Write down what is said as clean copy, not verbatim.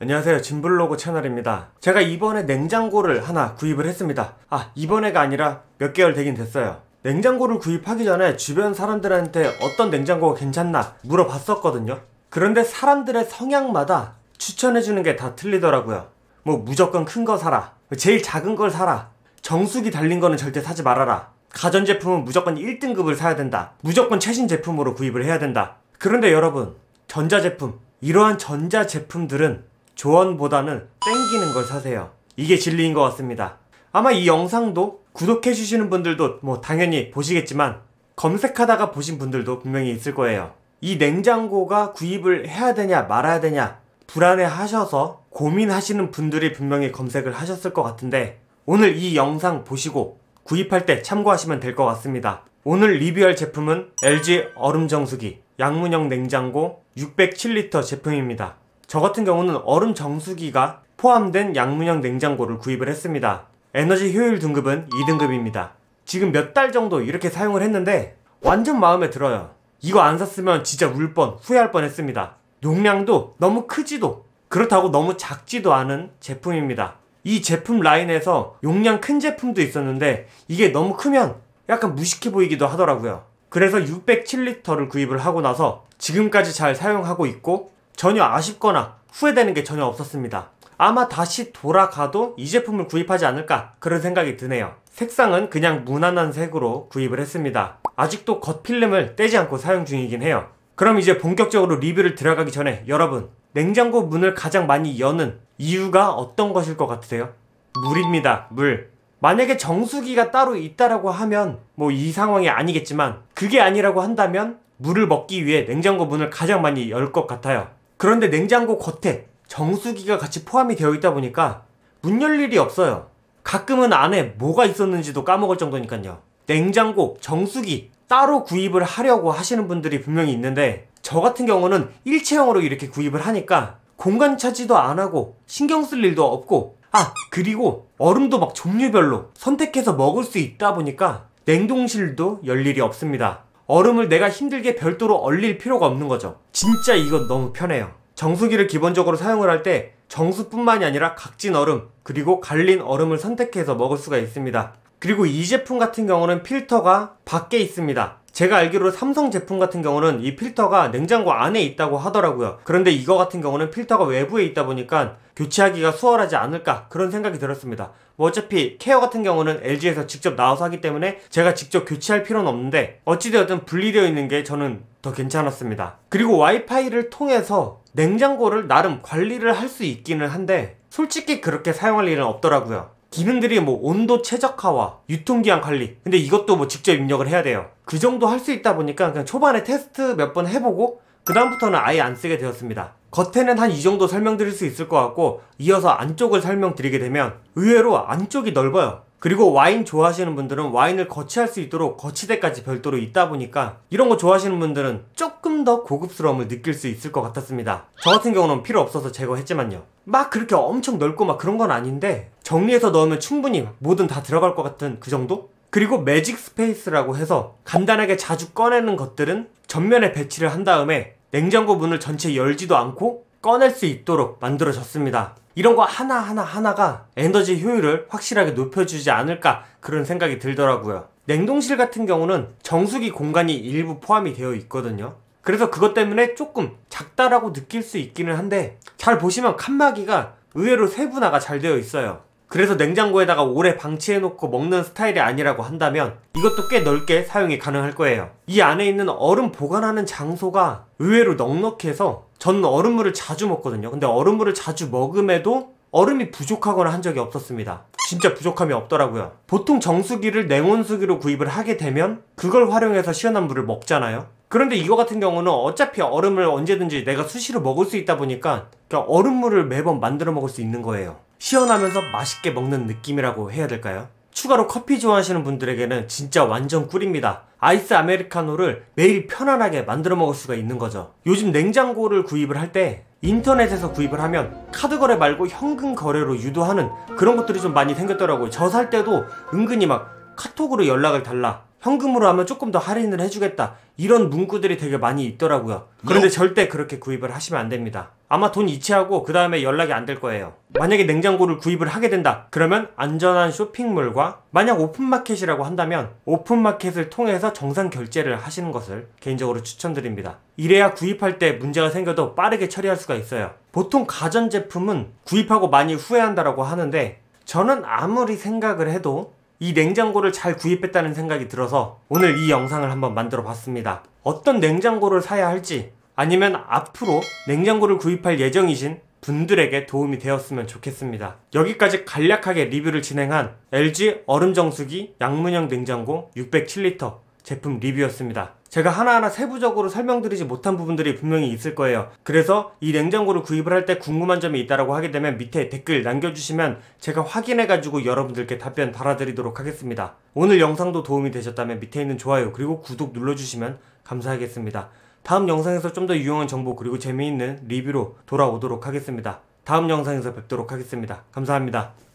안녕하세요, 진블로그 채널입니다. 제가 이번에 냉장고를 하나 구입을 했습니다. 이번에가 아니라 몇 개월 되긴 됐어요. 냉장고를 구입하기 전에 주변 사람들한테 어떤 냉장고가 괜찮나 물어봤었거든요. 그런데 사람들의 성향마다 추천해주는 게 다 틀리더라고요. 뭐 무조건 큰 거 사라, 제일 작은 걸 사라, 정수기 달린 거는 절대 사지 말아라, 가전제품은 무조건 1등급을 사야 된다, 무조건 최신 제품으로 구입을 해야 된다. 그런데 여러분, 전자제품, 이러한 전자제품들은 조언보다는 땡기는 걸 사세요. 이게 진리인 것 같습니다. 아마 이 영상도 구독해주시는 분들도 뭐 당연히 보시겠지만 검색하다가 보신 분들도 분명히 있을 거예요. 이 냉장고가 구입을 해야 되냐 말아야 되냐 불안해 하셔서 고민하시는 분들이 분명히 검색을 하셨을 것 같은데, 오늘 이 영상 보시고 구입할 때 참고하시면 될 것 같습니다. 오늘 리뷰할 제품은 LG 얼음정수기 양문형 냉장고 607리터 제품입니다. 저 같은 경우는 얼음 정수기가 포함된 양문형 냉장고를 구입을 했습니다. 에너지 효율 등급은 2등급입니다. 지금 몇 달 정도 이렇게 사용을 했는데 완전 마음에 들어요. 이거 안 샀으면 진짜 울 뻔, 후회할 뻔 했습니다. 용량도 너무 크지도 그렇다고 너무 작지도 않은 제품입니다. 이 제품 라인에서 용량 큰 제품도 있었는데 이게 너무 크면 약간 무식해 보이기도 하더라고요. 그래서 607리터를 구입을 하고 나서 지금까지 잘 사용하고 있고 전혀 아쉽거나 후회되는 게 전혀 없었습니다. 아마 다시 돌아가도 이 제품을 구입하지 않을까 그런 생각이 드네요. 색상은 그냥 무난한 색으로 구입을 했습니다. 아직도 겉필름을 떼지 않고 사용 중이긴 해요. 그럼 이제 본격적으로 리뷰를 들어가기 전에 여러분, 냉장고 문을 가장 많이 여는 이유가 어떤 것일 것 같으세요? 물입니다. 물. 만약에 정수기가 따로 있다라고 하면 뭐 이 상황이 아니겠지만, 그게 아니라고 한다면 물을 먹기 위해 냉장고 문을 가장 많이 열 것 같아요. 그런데 냉장고 겉에 정수기가 같이 포함이 되어 있다 보니까 문 열 일이 없어요. 가끔은 안에 뭐가 있었는지도 까먹을 정도니까요. 냉장고, 정수기 따로 구입을 하려고 하시는 분들이 분명히 있는데, 저 같은 경우는 일체형으로 이렇게 구입을 하니까 공간 차지도 안 하고 신경 쓸 일도 없고, 그리고 얼음도 막 종류별로 선택해서 먹을 수 있다 보니까 냉동실도 열 일이 없습니다. 얼음을 내가 힘들게 별도로 얼릴 필요가 없는 거죠. 진짜 이건 너무 편해요. 정수기를 기본적으로 사용을 할 때 정수뿐만이 아니라 각진 얼음, 그리고 갈린 얼음을 선택해서 먹을 수가 있습니다. 그리고 이 제품 같은 경우는 필터가 밖에 있습니다. 제가 알기로 삼성 제품 같은 경우는 이 필터가 냉장고 안에 있다고 하더라고요. 그런데 이거 같은 경우는 필터가 외부에 있다 보니까 교체하기가 수월하지 않을까 그런 생각이 들었습니다. 뭐 어차피 케어 같은 경우는 LG에서 직접 나와서 하기 때문에 제가 직접 교체할 필요는 없는데, 어찌되었든 분리되어 있는 게 저는 더 괜찮았습니다. 그리고 와이파이를 통해서 냉장고를 나름 관리를 할 수 있기는 한데 솔직히 그렇게 사용할 일은 없더라고요. 기능들이 뭐 온도 최적화와 유통기한 관리, 근데 이것도 뭐 직접 입력을 해야 돼요. 그 정도 할 수 있다 보니까 그냥 초반에 테스트 몇 번 해보고 그 다음부터는 아예 안 쓰게 되었습니다. 겉에는 한 이 정도 설명드릴 수 있을 것 같고, 이어서 안쪽을 설명드리게 되면 의외로 안쪽이 넓어요. 그리고 와인 좋아하시는 분들은 와인을 거치할 수 있도록 거치대까지 별도로 있다 보니까 이런 거 좋아하시는 분들은 조금 더 고급스러움을 느낄 수 있을 것 같았습니다. 저 같은 경우는 필요 없어서 제거했지만요. 막 그렇게 엄청 넓고 막 그런 건 아닌데 정리해서 넣으면 충분히 뭐든 다 들어갈 것 같은 그 정도? 그리고 매직 스페이스라고 해서 간단하게 자주 꺼내는 것들은 전면에 배치를 한 다음에 냉장고 문을 전체 열지도 않고 꺼낼 수 있도록 만들어졌습니다. 이런 거 하나가 에너지 효율을 확실하게 높여주지 않을까 그런 생각이 들더라고요. 냉동실 같은 경우는 정수기 공간이 일부 포함이 되어 있거든요. 그래서 그것 때문에 조금 작다라고 느낄 수 있기는 한데, 잘 보시면 칸막이가 의외로 세분화가 잘 되어 있어요. 그래서 냉장고에다가 오래 방치해놓고 먹는 스타일이 아니라고 한다면 이것도 꽤 넓게 사용이 가능할 거예요. 이 안에 있는 얼음 보관하는 장소가 의외로 넉넉해서 저는 얼음물을 자주 먹거든요. 근데 얼음물을 자주 먹음에도 얼음이 부족하거나 한 적이 없었습니다. 진짜 부족함이 없더라고요. 보통 정수기를 냉온수기로 구입을 하게 되면 그걸 활용해서 시원한 물을 먹잖아요. 그런데 이거 같은 경우는 어차피 얼음을 언제든지 내가 수시로 먹을 수 있다 보니까 그냥 얼음물을 매번 만들어 먹을 수 있는 거예요. 시원하면서 맛있게 먹는 느낌이라고 해야 될까요? 추가로 커피 좋아하시는 분들에게는 진짜 완전 꿀입니다. 아이스 아메리카노를 매일 편안하게 만들어 먹을 수가 있는 거죠. 요즘 냉장고를 구입을 할 때 인터넷에서 구입을 하면 카드 거래 말고 현금 거래로 유도하는 그런 것들이 좀 많이 생겼더라고요. 저 살 때도 은근히 막 카톡으로 연락을 달라, 현금으로 하면 조금 더 할인을 해주겠다, 이런 문구들이 되게 많이 있더라고요. 그런데 절대 그렇게 구입을 하시면 안 됩니다. 아마 돈 이체하고 그 다음에 연락이 안 될 거예요. 만약에 냉장고를 구입을 하게 된다 그러면 안전한 쇼핑몰과, 만약 오픈마켓이라고 한다면 오픈마켓을 통해서 정상 결제를 하시는 것을 개인적으로 추천드립니다. 이래야 구입할 때 문제가 생겨도 빠르게 처리할 수가 있어요. 보통 가전제품은 구입하고 많이 후회한다라고 하는데, 저는 아무리 생각을 해도 이 냉장고를 잘 구입했다는 생각이 들어서 오늘 이 영상을 한번 만들어 봤습니다. 어떤 냉장고를 사야 할지, 아니면 앞으로 냉장고를 구입할 예정이신 분들에게 도움이 되었으면 좋겠습니다. 여기까지 간략하게 리뷰를 진행한 LG 얼음정수기 양문형 냉장고 607리터 제품 리뷰였습니다. 제가 하나하나 세부적으로 설명드리지 못한 부분들이 분명히 있을 거예요. 그래서 이 냉장고를 구입을 할 때 궁금한 점이 있다고 하게 되면 밑에 댓글 남겨주시면 제가 확인해가지고 여러분들께 답변 달아드리도록 하겠습니다. 오늘 영상도 도움이 되셨다면 밑에 있는 좋아요 그리고 구독 눌러주시면 감사하겠습니다. 다음 영상에서 좀 더 유용한 정보 그리고 재미있는 리뷰로 돌아오도록 하겠습니다. 다음 영상에서 뵙도록 하겠습니다. 감사합니다.